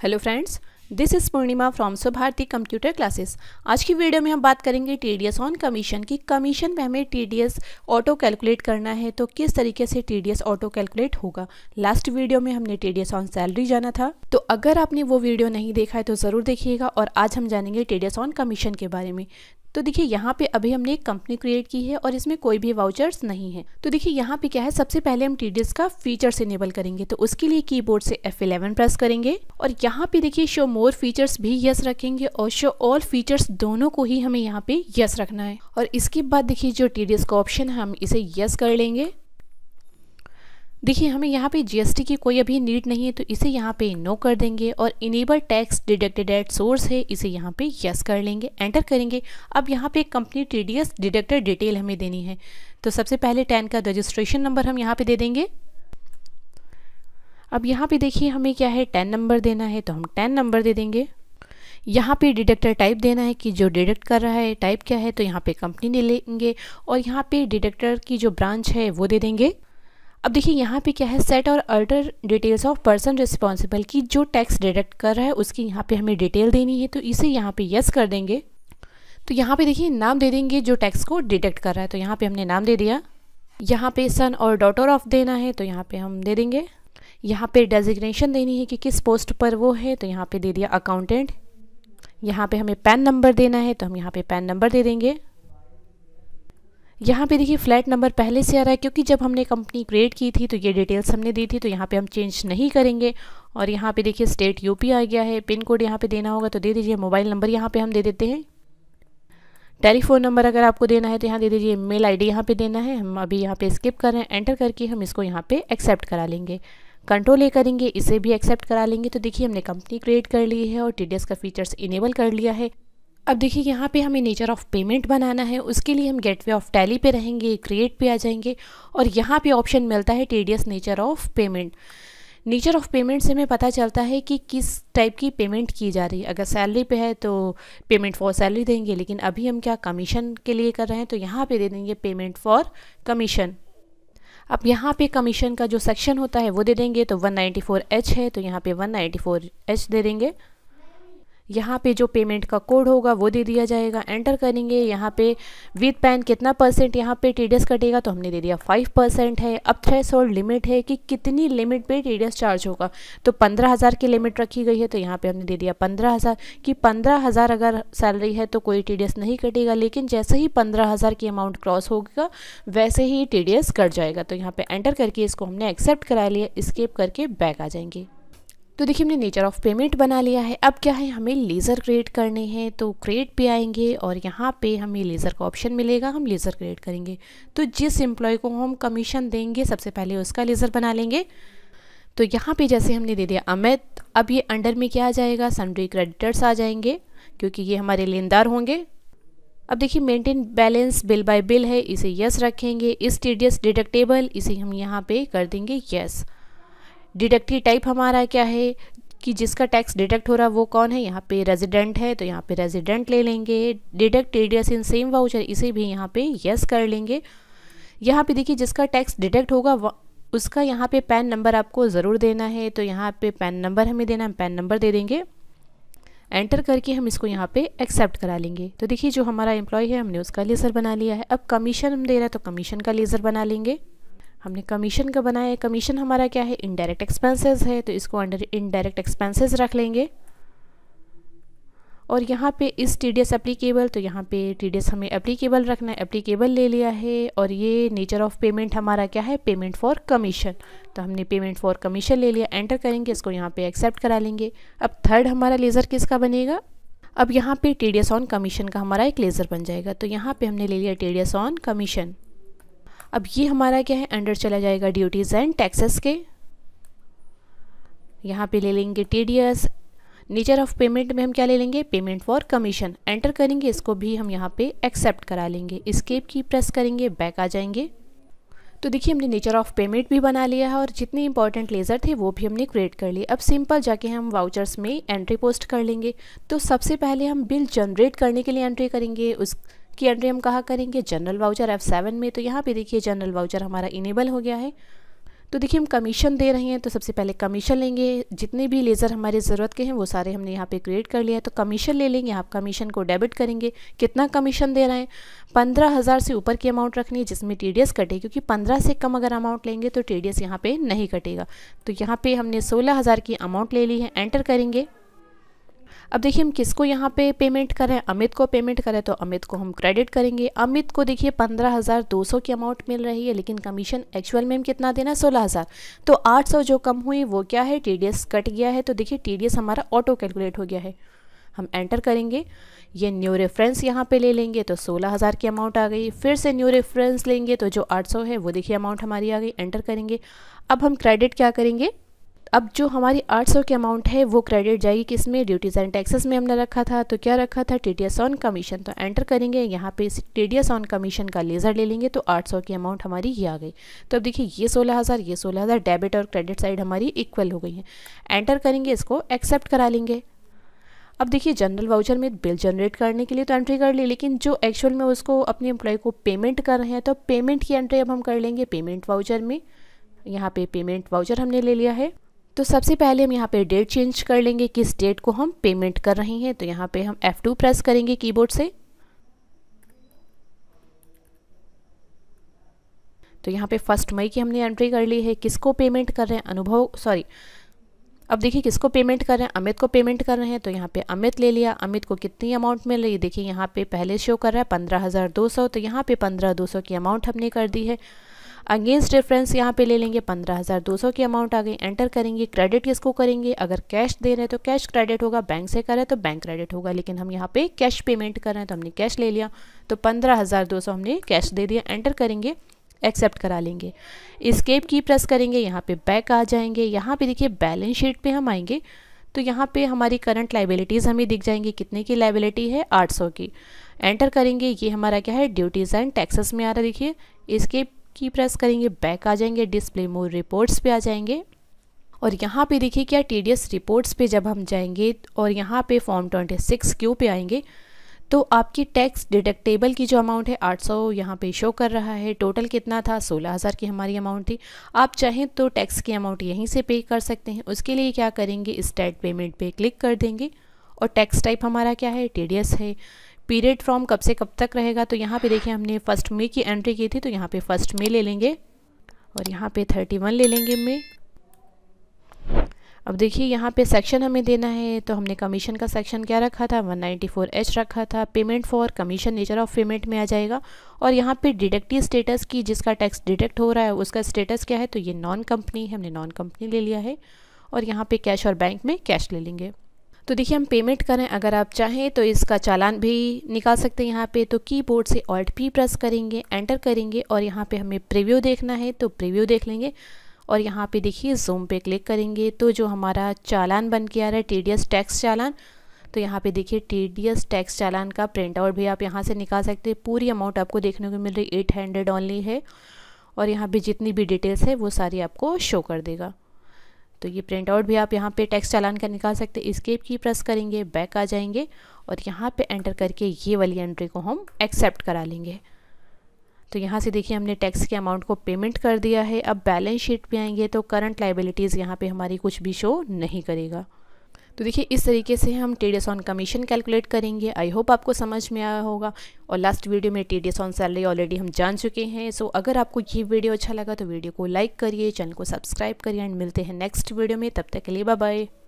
Hello friends, this is Purnima from Subharti computer classes. आज की video में हम बात करेंगे टीडीएस ऑन कमीशन की। कमीशन में हमें टीडीएस ऑटो कैलकुलेट करना है तो किस तरीके से टीडीएस ऑटो कैलकुलेट होगा। लास्ट वीडियो में हमने टीडीएस ऑन सैलरी जाना था, तो अगर आपने वो वीडियो नहीं देखा है तो ज़रूर देखिएगा। और आज हम जानेंगे टीडीएस ऑन कमीशन के बारे में। तो देखिए यहाँ पे अभी हमने एक कंपनी क्रिएट की है और इसमें कोई भी वाउचर्स नहीं है। तो देखिए यहाँ पे क्या है, सबसे पहले हम टीडीएस का फीचर्स इनेबल करेंगे, तो उसके लिए कीबोर्ड से F11 प्रेस करेंगे और यहाँ पे देखिए शो मोर फीचर्स भी यस रखेंगे और शो ऑल फीचर्स दोनों को ही हमें यहाँ पे यस रखना है। और इसके बाद देखिए जो टीडीएस का ऑप्शन है हम इसे यस कर लेंगे। देखिए हमें यहाँ पे जीएसटी की कोई अभी नीड नहीं है तो इसे यहाँ पे नो कर देंगे। और enable tax deducted at source है, इसे यहाँ पे यस कर लेंगे, एंटर करेंगे। अब यहाँ पे कंपनी टीडीएस डिडक्टेड डिटेल हमें देनी है, तो सबसे पहले 10 का रजिस्ट्रेशन नंबर हम यहाँ पे दे देंगे। अब यहाँ पे देखिए हमें क्या है 10 नंबर देना है, तो हम 10 नंबर दे देंगे। यहाँ पे डिडक्टर टाइप देना है कि जो डिडक्ट कर रहा है टाइप क्या है, तो यहाँ पे कंपनी ले लेंगे और यहाँ पे डिडक्टर की जो ब्रांच है वो दे देंगे। अब देखिए यहाँ पे क्या है, सेट और alter details of person responsible की जो टैक्स डिडक्ट कर रहा है उसकी यहाँ पे हमें डिटेल देनी है, तो इसे यहाँ पे यस कर देंगे। तो यहाँ पे देखिए नाम दे देंगे जो टैक्स को डिडक्ट कर रहा है, तो यहाँ पे हमने नाम दे दिया। यहाँ पे सन और डॉटर ऑफ देना है, तो यहाँ पे हम दे देंगे। यहाँ पे डेजिग्नेशन देनी है कि किस पोस्ट पर वो है, तो यहाँ पे दे दिया अकाउंटेंट। यहाँ पे हमें पैन नंबर देना है, तो हम यहाँ पे पैन नंबर दे देंगे। यहाँ पे देखिए फ्लैट नंबर पहले से आ रहा है क्योंकि जब हमने कंपनी क्रिएट की थी तो ये डिटेल्स हमने दी थी, तो यहाँ पे हम चेंज नहीं करेंगे। और यहाँ पे देखिए स्टेट यूपी आ गया है, पिन कोड यहाँ पे देना होगा तो दे दीजिए। मोबाइल नंबर यहाँ पे हम दे देते हैं। टेलीफोन नंबर अगर आपको देना है तो यहाँ दे दीजिए। मेल आईडी यहाँ पे देना है, हम अभी यहाँ पे स्किप कर रहे हैं। एंटर करके हम इसको यहाँ पे एक्सेप्ट करा लेंगे। कंट्रोल ए करेंगे, इसे भी एक्सेप्ट करा लेंगे। तो देखिए हमने कंपनी क्रिएट कर ली है और टीडीएस का फीचर्स इनेबल कर लिया है। अब देखिए यहाँ पे हमें नेचर ऑफ पेमेंट बनाना है, उसके लिए हम गेटवे ऑफ टैली पे रहेंगे, क्रिएट पे आ जाएंगे और यहाँ पे ऑप्शन मिलता है TDS nature of payment. Nature of payment से हमें पता चलता है कि किस टाइप की पेमेंट की जा रही है। अगर सैलरी पे है तो पेमेंट फॉर सैलरी देंगे, लेकिन अभी हम क्या कमीशन के लिए कर रहे हैं तो यहाँ पे दे देंगे पेमेंट फॉर कमीशन। अब यहाँ पे कमीशन का जो सेक्शन होता है वो दे देंगे, तो 194H है तो यहाँ पे 194H दे देंगे। यहाँ पे जो पेमेंट का कोड होगा वो दे दिया जाएगा, एंटर करेंगे। यहाँ पे विद पैन कितना परसेंट यहाँ पे टीडीएस कटेगा, तो हमने दे दिया 5% है। अब थ्रेशोल्ड लिमिट है कि कितनी लिमिट पे टीडीएस चार्ज होगा, तो 15,000 की लिमिट रखी गई है, तो यहाँ पे हमने दे दिया 15,000 कि 15,000 अगर सैलरी है तो कोई टीडीएस नहीं कटेगा, लेकिन जैसे ही 15,000 की अमाउंट क्रॉस होगा वैसे ही टीडीएस कट जाएगा। तो यहाँ पे एंटर करके इसको हमने एक्सेप्ट करा लिया, स्किप करके बैक आ जाएंगे। तो देखिए हमने नेचर ऑफ पेमेंट बना लिया है। अब क्या है, हमें लेज़र क्रिएट करने हैं, तो क्रिएट पे आएंगे और यहाँ पे हमें लेज़र का ऑप्शन मिलेगा, हम लेज़र क्रिएट करेंगे। तो जिस एम्प्लॉय को हम कमीशन देंगे सबसे पहले उसका लेज़र बना लेंगे। तो यहाँ पे जैसे हमने दे दिया अमित, अब ये अंडर में क्या आ जाएगा, सन्ड्री क्रेडिटर्स आ जाएंगे क्योंकि ये हमारे लेनदार होंगे। अब देखिए maintain balance bill by bill है, इसे यस रखेंगे। इस टीडीएस डिडक्टेबल, इसे हम यहाँ पे कर देंगे यस। डिडक्टिव टाइप हमारा क्या है कि जिसका टैक्स डिडक्ट हो रहा है वो कौन है, यहाँ पे रेजिडेंट है तो यहाँ पे रेजिडेंट ले लेंगे। Deduct TDS in same voucher, इसे भी यहाँ पे यस कर लेंगे। यहाँ पे देखिए जिसका टैक्स डिडक्ट होगा उसका यहाँ पे पैन नंबर आपको ज़रूर देना है, तो यहाँ पे पैन नंबर हमें देना है, पैन नंबर दे देंगे। एंटर करके हम इसको यहाँ पे एक्सेप्ट करा लेंगे। तो देखिए जो हमारा एम्प्लॉय है हमने उसका लेज़र बना लिया है। अब कमीशन हम दे रहे हैं तो कमीशन का लेज़र बना लेंगे। हमने कमीशन का बनाया है। कमीशन हमारा क्या है, इनडायरेक्ट एक्सपेंसेस है, तो इसको अंडर इनडायरेक्ट एक्सपेंसेस रख लेंगे। और यहाँ पे इस टीडीएस एप्लीकेबल, तो यहाँ पे टीडीएस हमें एप्लीकेबल रखना है, एप्लीकेबल ले लिया है। और ये नेचर ऑफ पेमेंट हमारा क्या है, पेमेंट फॉर कमीशन, तो हमने पेमेंट फॉर कमीशन ले लिया। एंटर करेंगे, इसको यहाँ पे एक्सेप्ट करा लेंगे। अब थर्ड हमारा लेज़र किसका बनेगा, अब यहाँ पे टीडीएस ऑन कमीशन का हमारा एक लेज़र बन जाएगा। तो यहाँ पे हमने ले लिया टीडीएस ऑन कमीशन। अब ये हमारा क्या है, अंडर चला जाएगा ड्यूटीज़ एंड टैक्सेस के। यहाँ पे ले लेंगे टीडीएस। नेचर ऑफ पेमेंट में हम क्या ले लेंगे, पेमेंट फॉर कमीशन। एंटर करेंगे, इसको भी हम यहाँ पे एक्सेप्ट करा लेंगे। एस्केप की प्रेस करेंगे, बैक आ जाएंगे। तो देखिए हमने नेचर ऑफ पेमेंट भी बना लिया है और जितने इंपॉर्टेंट लेज़र थे वो भी हमने क्रिएट कर लिए। अब सिंपल जाके हम वाउचर्स में एंट्री पोस्ट कर लेंगे। तो सबसे पहले हम बिल जनरेट करने के लिए एंट्री करेंगे, उसकी एंट्री हम कहाँ करेंगे, जनरल वाउचर F7 में। तो यहाँ पे देखिए जनरल वाउचर हमारा इनेबल हो गया है। तो देखिए हम कमीशन दे रहे हैं तो सबसे पहले कमीशन लेंगे। जितने भी लेज़र हमारे ज़रूरत के हैं वो सारे हमने यहाँ पे क्रिएट कर लिया है। तो कमीशन ले लेंगे, आप कमीशन को डेबिट करेंगे। कितना कमीशन दे रहे हैं, 15,000 से ऊपर की अमाउंट रखनी है जिसमें TDS कटे, क्योंकि 15 से कम अगर अमाउंट लेंगे तो TDS यहाँ पे नहीं कटेगा। तो यहाँ पे हमने 16,000 की अमाउंट ले ली है, एंटर करेंगे। अब देखिए हम किसको यहाँ पे पेमेंट कर रहे हैं, अमित को पेमेंट करें तो अमित को हम क्रेडिट करेंगे। अमित को देखिए 15,200 की अमाउंट मिल रही है, लेकिन कमीशन एक्चुअल में हम कितना देना है, 16,000। तो 800 जो कम हुई वो क्या है, TDS कट गया है। तो देखिए TDS हमारा ऑटो कैलकुलेट हो गया है। हम एंटर करेंगे, ये न्यू रेफरेंस यहाँ पे ले लेंगे तो 16,000 की अमाउंट आ गई। फिर से न्यू रेफरेंस लेंगे तो जो 800 है वो देखिए अमाउंट हमारी आ गई, एंटर करेंगे। अब हम क्रेडिट क्या करेंगे, अब जो हमारी 800 की अमाउंट है वो क्रेडिट जाएगी किसमें, ड्यूटीज़ एंड टैक्सेस में हमने रखा था। तो क्या रखा था, TDS ऑन कमीशन। तो एंटर करेंगे, यहाँ पे TDS ऑन कमीशन का लेज़र ले लेंगे तो 800 की अमाउंट हमारी ये आ गई। तो अब देखिए ये 16,000 डेबिट और क्रेडिट साइड हमारी इक्वल हो गई है। एंटर करेंगे, इसको एक्सेप्ट करा लेंगे। अब देखिए जनरल वाउचर में बिल जनरेट करने के लिए तो एंट्री कर ली, लेकिन जो एक्चुअल में उसको अपने एम्प्लॉय को पेमेंट कर रहे हैं तो पेमेंट की एंट्री अब हम कर लेंगे पेमेंट वाउचर में। यहाँ पे पेमेंट वाउचर हमने ले लिया है। तो सबसे पहले हम यहाँ पे डेट चेंज कर लेंगे, किस डेट को हम पेमेंट कर रहे हैं। तो यहाँ पे हम F2 प्रेस करेंगे कीबोर्ड से। तो यहाँ पे 1 मई की हमने एंट्री कर ली है। किसको पेमेंट कर रहे हैं, अब देखिए किसको पेमेंट कर रहे हैं, अमित को पेमेंट कर रहे हैं। तो यहाँ पे अमित ले लिया। अमित को कितनी अमाउंट मिल रही है, देखिए यहाँ पे पहले शो कर रहा है 15,200। तो यहाँ पे 15,200 की अमाउंट हमने कर दी है। अगेंस्ट रेफरेंस यहाँ पे ले लेंगे, 15,200 की अमाउंट आ गई, एंटर करेंगे। क्रेडिट किसको करेंगे, अगर कैश दे रहे हैं तो कैश क्रेडिट होगा, बैंक से कर रहे हैं तो बैंक क्रेडिट होगा, लेकिन हम यहाँ पे कैश पेमेंट कर रहे हैं तो हमने कैश ले लिया। तो 15,200 हमने कैश दे दिया, एंटर करेंगे, एक्सेप्ट करा लेंगे। एस्केप की प्रेस करेंगे, यहाँ पे बैक आ जाएंगे। यहाँ पे देखिए बैलेंस शीट पे हम आएंगे तो यहाँ पे हमारी करंट लाइबिलिटीज़ हमें दिख जाएंगी। कितने की लाइबिलिटी है, 800 की। एंटर करेंगे, ये हमारा क्या है, ड्यूटीज़ एंड टैक्सेस में आ रहा है। देखिए एस्केप की प्रेस करेंगे, बैक आ जाएंगे, डिस्प्ले मोर रिपोर्ट्स पे आ जाएंगे। और यहाँ पे देखिए क्या, TDS रिपोर्ट्स पे जब हम जाएंगे और यहाँ पे फॉर्म 26Q पे आएंगे तो आपकी टैक्स डिडक्टेबल की जो अमाउंट है 800 यहाँ पे शो कर रहा है। टोटल कितना था, 16,000 की हमारी अमाउंट थी। आप चाहें तो टैक्स की अमाउंट यहीं से पे कर सकते हैं। उसके लिए क्या करेंगे, स्टार्ट पेमेंट पे क्लिक कर देंगे और टैक्स टाइप हमारा क्या है, TDS है। पीरियड फ्रॉम कब से कब तक रहेगा, तो यहाँ पे देखिए हमने 1 मई की एंट्री की थी तो यहाँ पे 1 मई ले लेंगे और यहाँ पे 31 ले लेंगे मई। अब देखिए यहाँ पे सेक्शन हमें देना है तो हमने कमीशन का सेक्शन क्या रखा था, 194H रखा था। Payment for commission nature of payment में आ जाएगा। और यहाँ पे डिडक्टिव स्टेटस की, जिसका टैक्स डिडक्ट हो रहा है उसका स्टेटस क्या है, तो ये नॉन कंपनी है, हमने नॉन कंपनी ले लिया है। और यहाँ पे कैश और बैंक में कैश ले लेंगे। तो देखिए हम पेमेंट करें, अगर आप चाहें तो इसका चालान भी निकाल सकते हैं। यहाँ पे तो कीबोर्ड से Alt P प्रेस करेंगे, एंटर करेंगे और यहाँ पे हमें प्रीव्यू देखना है तो प्रीव्यू देख लेंगे। और यहाँ पे देखिए जूम पे क्लिक करेंगे तो जो हमारा चालान बन के आ रहा है TDS टैक्स चालान, तो यहाँ पे देखिए TDS टैक्स चालान का प्रिंट आउट भी आप यहाँ से निकाल सकते हैं। पूरी अमाउंट आपको देखने को मिल रही 800 ओनली है। और यहाँ पे जितनी भी डिटेल्स है वो सारी आपको शो कर देगा। तो ये प्रिंट आउट भी आप यहाँ पे टैक्स चालान का निकाल सकते हैं। एस्केप की प्रेस करेंगे, बैक आ जाएंगे और यहाँ पे एंटर करके ये वाली एंट्री को हम एक्सेप्ट करा लेंगे। तो यहाँ से देखिए हमने टैक्स के अमाउंट को पेमेंट कर दिया है। अब बैलेंस शीट पे आएंगे तो करंट लाइबिलिटीज़ यहाँ पे हमारी कुछ भी शो नहीं करेगा। तो देखिए इस तरीके से हम TDS ऑन कमीशन कैलकुलेट करेंगे। आई होप आपको समझ में आया होगा। और लास्ट वीडियो में TDS ऑन सैलरी ऑलरेडी हम जान चुके हैं। सो अगर आपको ये वीडियो अच्छा लगा तो वीडियो को लाइक करिए, चैनल को सब्सक्राइब करिए एंड मिलते हैं नेक्स्ट वीडियो में। तब तक के लिए बाय बाय।